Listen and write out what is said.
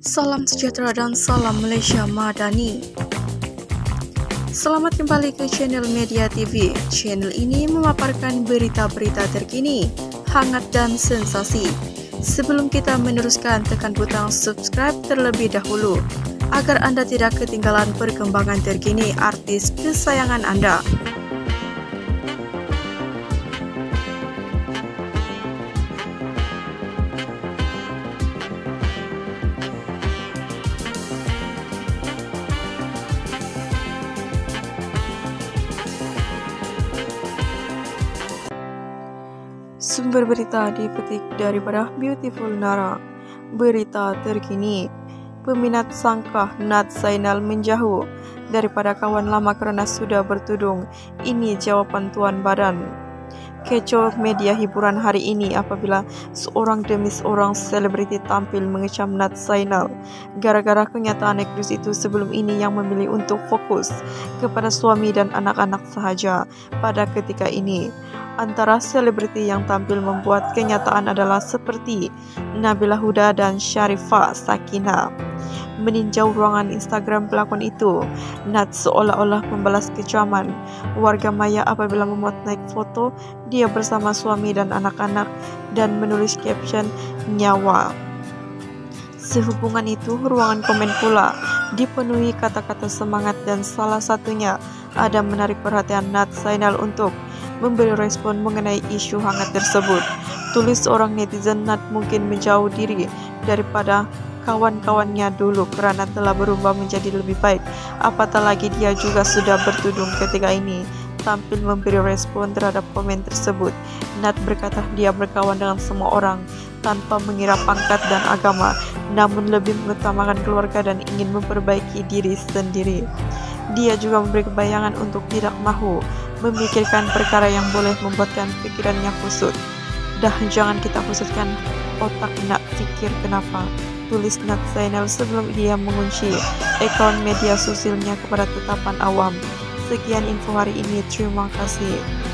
Salam sejahtera dan salam Malaysia Madani. Selamat kembali ke channel Media TV. Channel ini memaparkan berita-berita terkini, hangat dan sensasi. Sebelum kita meneruskan, tekan butang subscribe terlebih dahulu agar Anda tidak ketinggalan perkembangan terkini artis kesayangan Anda. Sumber berita dipetik daripada Beautiful Nara. Berita terkini, peminat sangkah Nad Zainal menjauh daripada kawan lama kerana sudah bertudung. Ini jawapan Tuan Badan. Kecoh media hiburan hari ini apabila seorang demi seorang selebriti tampil mengecam Nad Zainal gara-gara kenyataan eksklusif itu sebelum ini yang memilih untuk fokus kepada suami dan anak-anak sahaja. Pada ketika ini, antara selebriti yang tampil membuat kenyataan adalah seperti Nabila Huda dan Sharifah Sakinah. Meninjau ruangan Instagram pelakon itu, Nad seolah-olah membalas kecaman warga maya apabila memuat naik foto dia bersama suami dan anak-anak dan menulis caption nyawa. Sehubungan itu, ruangan komen pula dipenuhi kata-kata semangat dan salah satunya ada menarik perhatian Nad Zainal untuk memberi respon mengenai isu hangat tersebut. Tulis seorang netizen, Nad mungkin menjauh diri daripada kawan-kawannya dulu kerana telah berubah menjadi lebih baik. Apatah lagi dia juga sudah bertudung ketika ini tampil memberi respon terhadap komen tersebut. Nad berkata dia berkawan dengan semua orang tanpa mengira pangkat dan agama, namun lebih mengutamakan keluarga dan ingin memperbaiki diri sendiri. Dia juga memberi kebayangan untuk tidak mahu memikirkan perkara yang boleh membuatkan pikirannya kusut. Dah jangan kita kusutkan otak nak fikir kenapa, tulis Nad Zainal sebelum dia mengunci akun media sosialnya kepada tetapan awam. Sekian info hari ini, terima kasih.